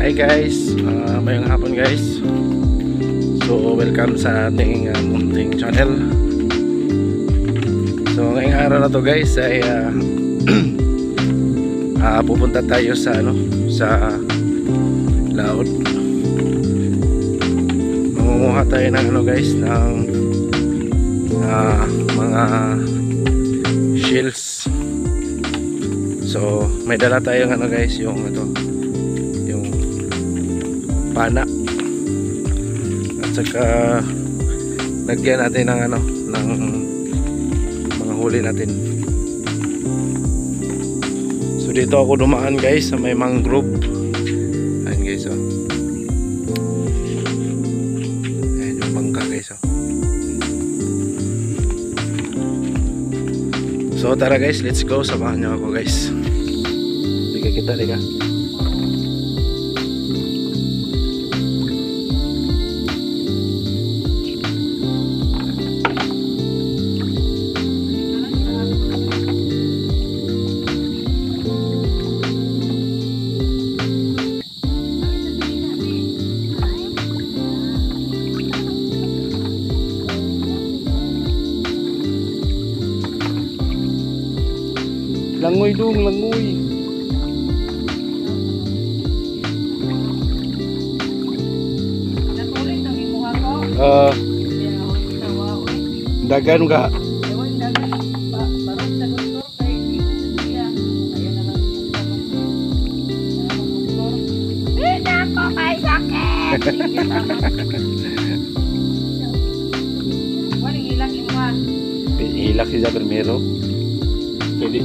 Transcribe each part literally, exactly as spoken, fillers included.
Hi guys, uh, mayong hapon guys. So welcome sa ating uh, munting channel. So ngayong araw na to guys ay uh, uh, pupunta tayo sa ano sa laot. Mangunguha tayo ng ano guys ng uh, mga shells. So may dala tayong ano guys, yung ano, yung pana, at saka lagyan natin ng ano ng mga huli natin. So dito ako dumaan guys sa may mangrove. Ayan guys, oh. Ayan yung bangka guys, oh. So tara guys, let's go, samahan niyo ako guys. Liga kita, liga. Langoy dong, langoy. Natuloy ng imuha ko. Ah, dagan ka. Ewan dagan ba barong sa doktor kay siya. Ayun na lang doktor. Hindi ako may sakit. Wala ilang imuha. Hilak siya primero. Pwede.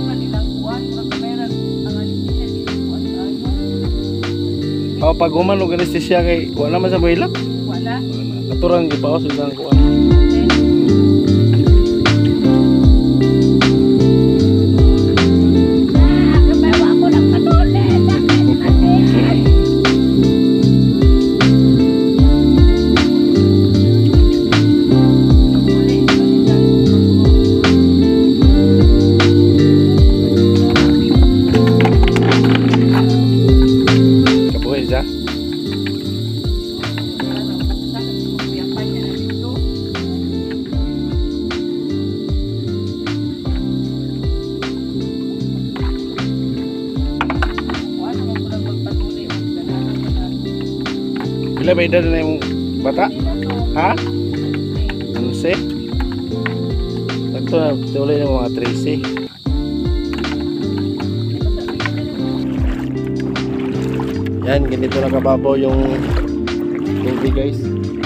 Oh, pag human og anesthesia kay wala man sa mahilak. Wala. Katurang gipaos ang kuan. Pila ba edad na yung bata? Ha? Onse? Ito na, tuloy ng mga trece. Yan, ganito na kababaw yung tubig guys.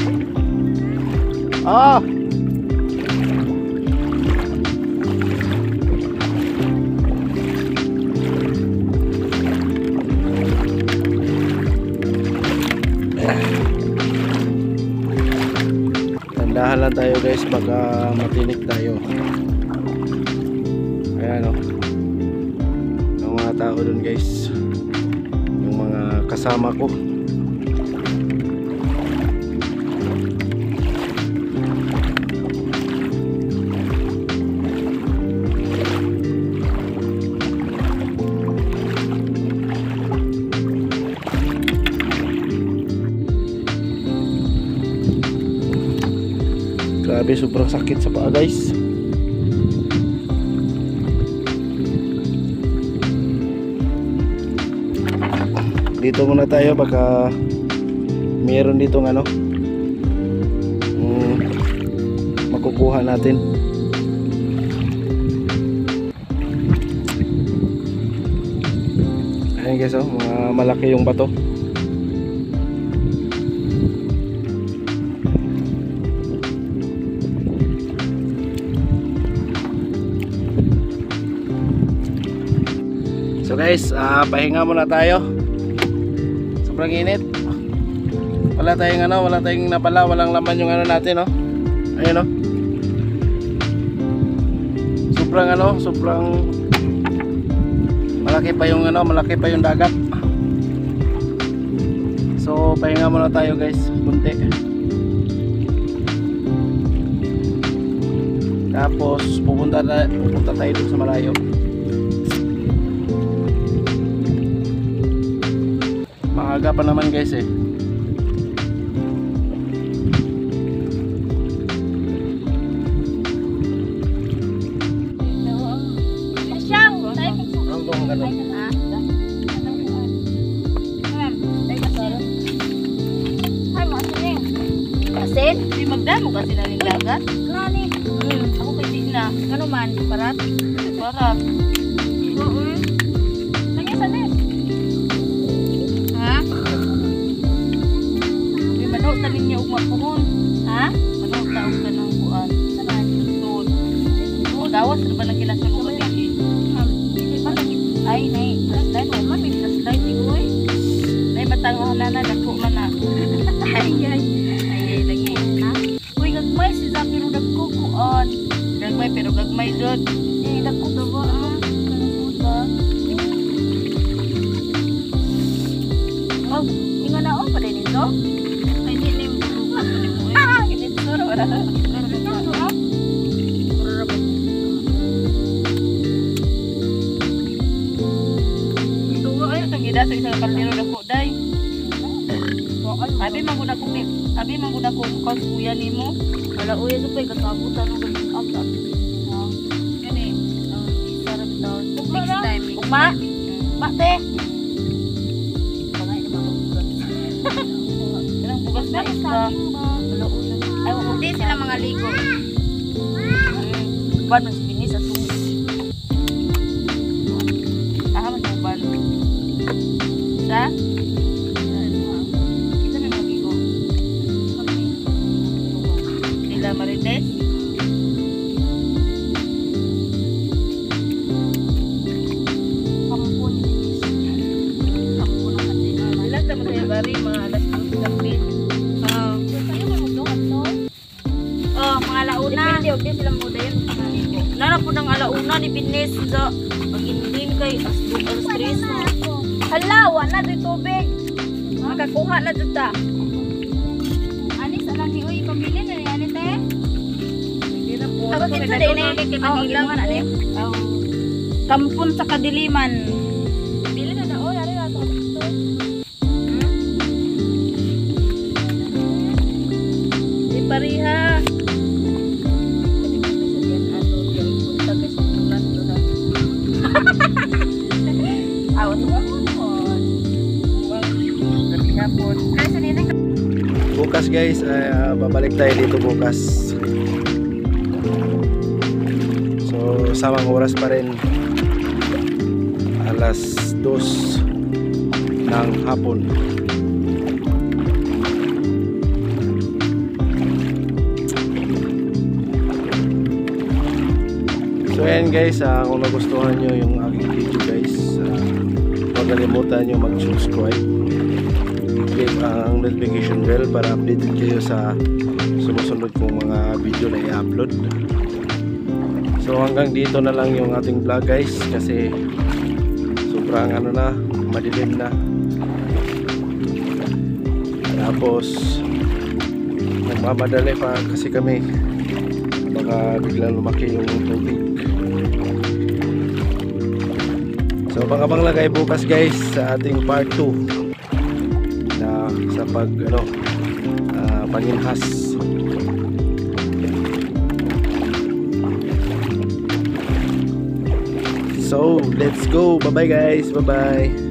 Ah! Tandahan lang tayo guys, baka matinik tayo. Ayan o, ang mga tao dun guys, yung mga kasama ko. Grabe, sobrang sakit sa paa guys. Dito muna tayo, baka meron dito ng ano um, makukuha natin. Ayan guys, oh, mga malaki yung bato. So guys, uh, pahinga muna tayo. Sobrang init. Wala tayong ano, wala tayong napala, walang laman yung ano natin, no. Ayun, no. Sobrang ano, sobrang malaki pa yung ano, malaki pa yung dagat. So pahinga muna tayo guys, kunti. Tapos pupunta na, pupunta tayo dun sa malayo. Maaga pa naman guys eh. Siyang, tayo Ang bong ganun. Asin? Di magdamo kasi na rin dagat. Nani? Hmm, ako kay di na. Ano man? Parat? Parat. Oo. Lagi sa nes. Ha? May manaw tanin niya ugma puhon. Ha? Manaw taong ka ng buwan. Saan? Doon. O, gawas na ba ng kinasulungan niya? Ay, nay. Flashlight. O, man, may flashlight. Ikoy. Nay, matangahan na na. Nagpo man na. Ay, ay. Ay, lagi. Ha? Uy, gagmay si Zapiro nagkukuan. Gagmay pero gagmay dod. Eh, nagkuto ba? Ah, kanusod ba? Oh, ingon na oh, pala nito? Ay, hindi na yung bulugan. Ah, hindi suro. Wala na. Suro, ah. Suro na ba? Ito nga, ayun. Itong gida sa isang kaldero na ko, day. Abi mangguna ko ni, abi mangguna ko kos kuya nimo. Wala uya sa pay kasabutan ng ganung abta. Ah, gani. Um, isarap daw. Next time. Ugma. Ugma te. Bangay na mabugas. Kanang bugas na isa. Wala uya. Ay, hindi sila mga ligo. Ban mas binis sa tungis. Ah, man ban. Sa Marites. Kampun. Kampun ang kanina. Ilan tamo sa bari mga alas dos gabi. Ah, kayo man mo doon to. Oh, mga alauna. Depende og sila mo dayon kaniko. Nara po ng alauna ni Bines sa pagindin kay asdo alas tres na. Hala, wala di tubig. Makakuha na jud ta. Ani sa lang ni uy pamili na ni ani te. Ako kita din eh. Oh, ilangan ane. Oh. Kampun sa Kadiliman. Pili na daw, ari ra to. Hmm? Di pariha. Aw, to ba? Bukas guys, ay, uh, babalik tayo dito bukas. So, samang oras pa rin. Alas dos ng hapon. So, ayan guys, uh, kung nagustuhan nyo yung aking video guys, uh, huwag kalimutan nyo mag-subscribe. Click ang notification bell para updated kayo sa sumusunod kong mga video na i-upload. So hanggang dito na lang yung ating vlog guys kasi sobrang ano na, madilim na. Tapos nagmamadali pa kasi kami, baka biglang lumaki yung tubig. So abang-abang lang kayo bukas guys sa ating part two na sa pag ano, uh, paninhas. So let's go, bye bye guys, bye bye.